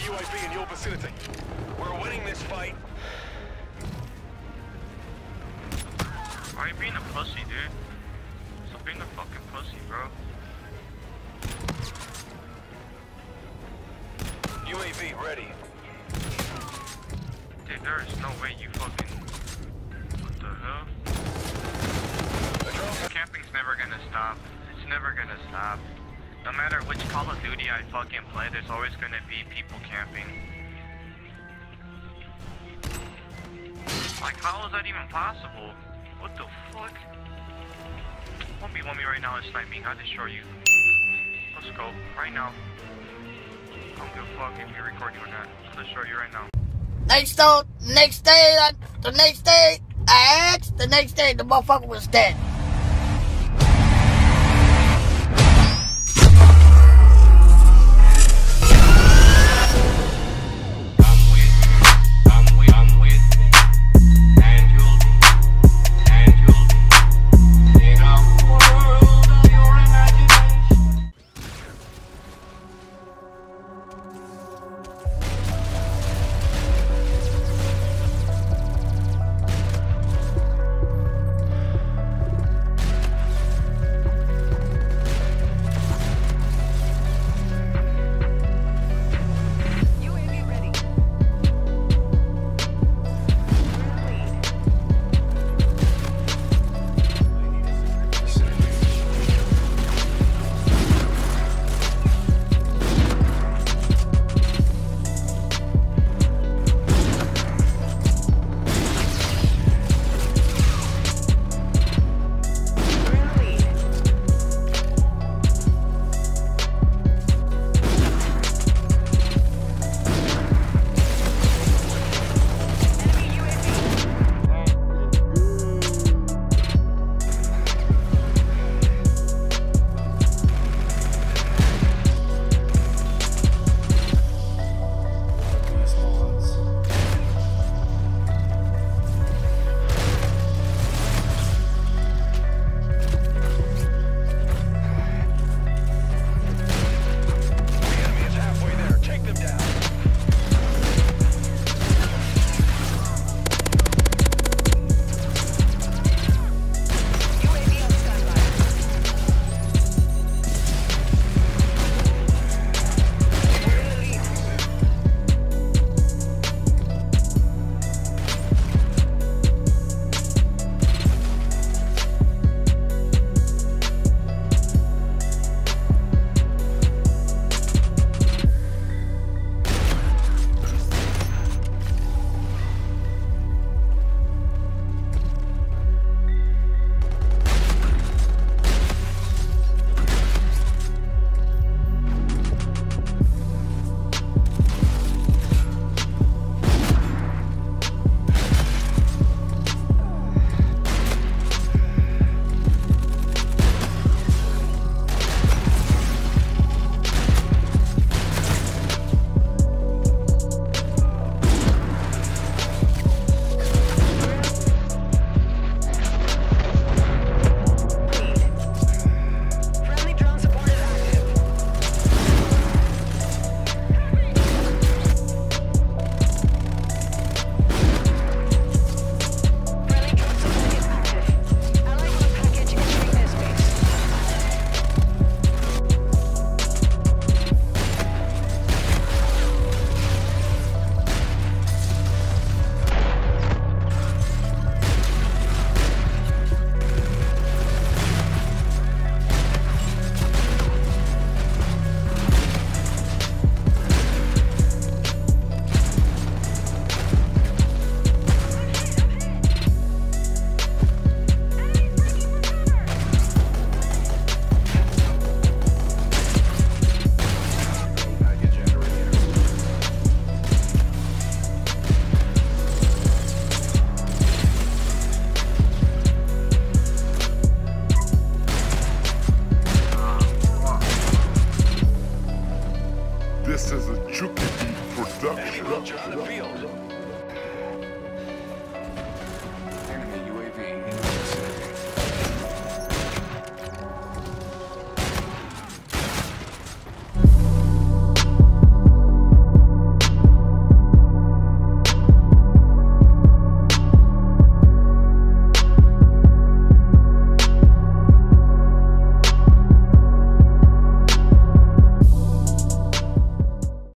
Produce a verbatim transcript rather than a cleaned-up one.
U A V in your vicinity. We're winning this fight. Why are you being a pussy, dude? Stop being a fucking pussy, bro. U A V ready. Dude, there is no way you fucking... What the hell? Camping's never gonna stop. It's never gonna stop. No matter which Call of Duty I fucking play, there's always gonna be people camping. Like, how is that even possible? What the fuck? one v one me right now and snipe me. I'll destroy you. Let's go. Right now. I don't give a fuck if you record you or not. I'll destroy you right now. Next day, next day, the next day, I asked, the next day, the motherfucker was dead. This is a Chucky Beat production. Enemy roger on the field.